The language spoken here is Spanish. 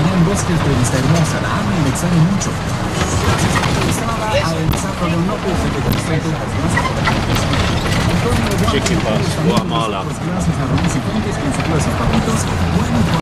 allá en Bosques de Vista Hermosa. La amo y la extraño mucho. Chicken bus, Guatemala. Gracias a Ruiz y Fuentes, quien se dio esos papitos. Bueno,